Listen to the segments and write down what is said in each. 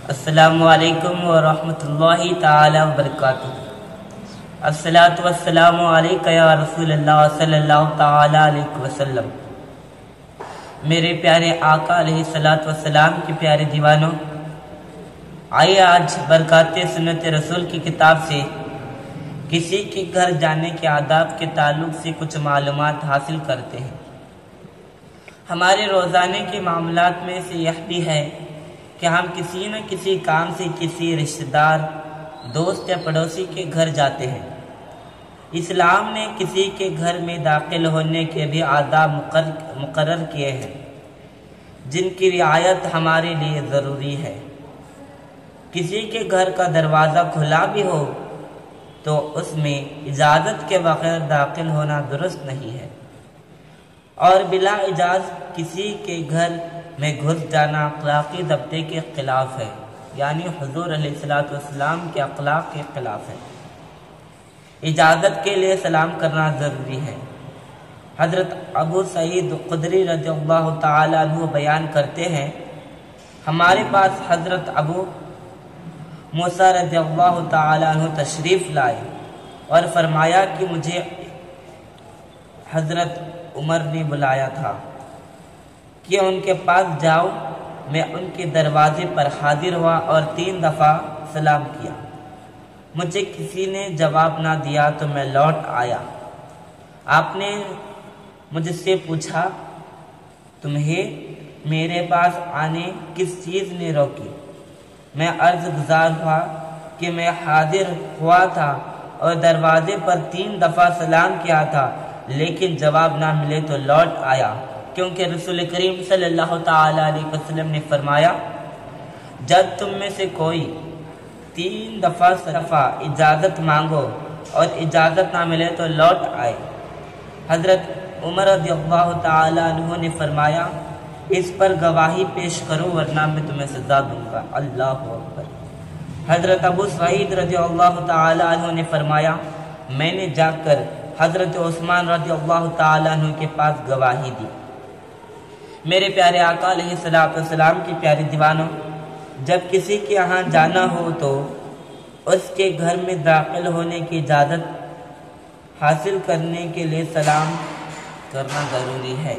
السلام علیکم ورحمۃ اللہ تعالی وبرکاتہ۔ الصلاۃ والسلام علیک یا رسول اللہ صلی اللہ تعالی علیہ وسلم۔ میرے پیارے آقا علیہ الصلاۃ والسلام کے پیارے دیوانوں، آئیے آج برکات سنت رسول کی کتاب سے کسی کے گھر جانے کے آداب کے تعلق سے کچھ معلومات حاصل کرتے ہیں۔ ہمارے روزانے کے معاملات میں سے یہ بھی ہے کہ ہم کسی نہ کسی کام سے کسی رشتہ دار، دوست یا پڑوسی کے گھر جاتے ہیں۔ اسلام نے کسی کے گھر میں داخل ہونے کے بھی آداب مقرر کیے ہیں جن کی رعایت ہمارے لیے ضروری ہے۔ کسی کے گھر کا دروازہ کھلا بھی ہو تو اس میں اجازت کے بغیر داخل ہونا درست نہیں ہے، اور بلا اجازت کسی کے گھر میں گھس جانا اخلاقی ضابطے کے خلاف ہے، یعنی حضور علیہ الصلوۃ والسلام کے اخلاق کے خلاف ہے۔ اجازت کے لیے سلام کرنا ضروری ہے۔ حضرت ابو سعید خدری رضی اللہ تعالی عنہ بیان کرتے ہیں، ہمارے پاس حضرت ابو موسیٰ رضی اللہ تعالی عنہ تشریف لائے اور فرمایا کہ مجھے حضرت عمر نے بلایا تھا کہ ان کے پاس جاؤ۔ میں ان کے دروازے پر حاضر ہوا اور 3 دفعہ سلام کیا۔ مجھے کسی نے جواب نہ دیا تو میں لوٹ آیا۔ آپ نے مجھ سے پوچھا، تمہیں میرے پاس آنے کس چیز نے روکی؟ میں عرض گزار ہوا کہ میں حاضر ہوا تھا اور دروازے پر 3 دفعہ سلام کیا تھا، لیکن جواب نہ ملے تو لوٹ آیا، کیونکہ رسول کریم صلی اللہ تعالی علیہ وسلم نے فرمایا، جب تم میں سے کوئی 3 دفعہ اجازت مانگو اور اجازت نہ ملے تو لوٹ آئے۔ حضرت عمر رضی اللہ تعالی عنہ نے فرمایا، اس پر گواہی پیش کرو ورنہ میں تمہیں سزا دوں گا۔ اللہ اکبر۔ حضرت ابو سعید رضی اللہ تعالی عنہ نے فرمایا، میں نے جا کر حضرت عثمان رضی اللہ تعالی عنہ کے پاس گواہی دی۔ میرے پیارے آقا علیہ السلام کی پیاری دیوانوں، جب کسی کے یہاں جانا ہو تو اس کے گھر میں داخل ہونے کی اجازت حاصل کرنے کے لیے سلام کرنا ضروری ہے۔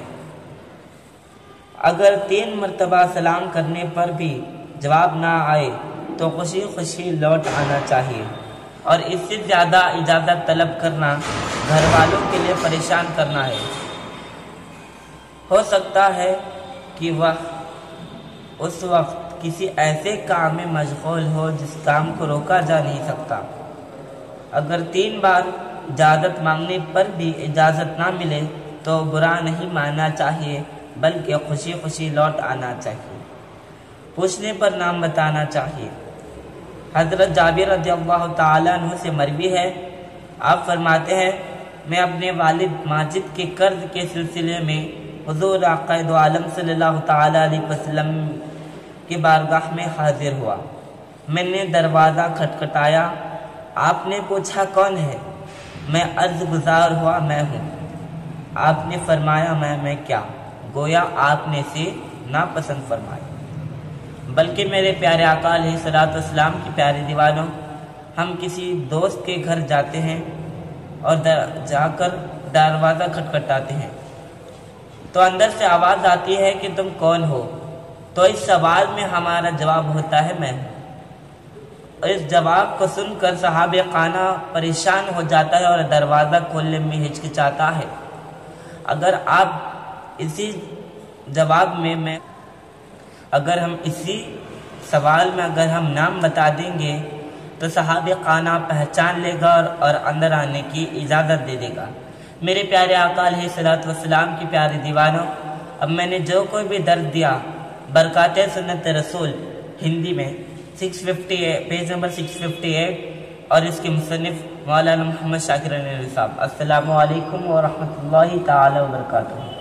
اگر 3 مرتبہ سلام کرنے پر بھی جواب نہ آئے تو خوشی خوشی لوٹ آنا چاہیے، اور اس سے زیادہ اجازت طلب کرنا گھر والوں کے لیے پریشان کرنا ہے۔ ہو سکتا ہے کہ وہ اس وقت کسی ایسے کام میں مشغول ہو جس کام کو روکا جا نہیں سکتا۔ اگر 3 بار اجازت مانگنے پر بھی اجازت نہ ملے تو برا نہیں ماننا چاہیے، بلکہ خوشی خوشی لوٹ آنا چاہیے۔ پوچھنے پر نام بتانا چاہیے۔ حضرت جابر رضی اللہ تعالیٰ عنہ سے مروی ہے، آپ فرماتے ہیں، میں اپنے والد ماجد کے قرض کے سلسلے میں حضور آقا دو عالم صلی اللہ تعالیٰ علیہ وسلم کی بارگاہ میں حاضر ہوا۔ میں نے دروازہ کھٹکھٹایا، آپ نے پوچھا کون ہے؟ میں عرض گزار ہوا میں ہوں۔ آپ نے فرمایا میں کیا؟ گویا آپ نے اسے ناپسند فرمایا۔ بلکہ میرے پیارے آقا علیہ الصلوۃ والسلام کی پیارے دیوانوں، ہم کسی دوست کے گھر جاتے ہیں اور جا کر دروازہ کھٹکھٹاتے ہیں تو اندر سے آواز آتی ہے کہ تم کون ہو؟ تو اس سوال میں ہمارا جواب ہوتا ہے میں ہوں۔ اور اس جواب کو سن کر صحابہ خانہ پریشان ہو جاتا ہے اور دروازہ کھولنے میں ہچکچاتا ہے۔ اگر آپ اسی جواب میں اگر ہم اسی سوال میں اگر ہم نام بتا دیں گے تو صحابہ خانہ پہچان لے گا اور اندر آنے کی اجازت دے دے گا۔ میرے پیارے آقا علیہ الصلوۃ والسلام کی پیارے دیوانوں، اب میں نے جو کوئی بھی درد دیا برکات سنت رسول ہندی میں 658 پیج نمبر 658 اور اس کے مصنف مولانا محمد شاکر صاحب۔ السلام علیکم ورحمۃ اللہ تعالی وبرکاتہ۔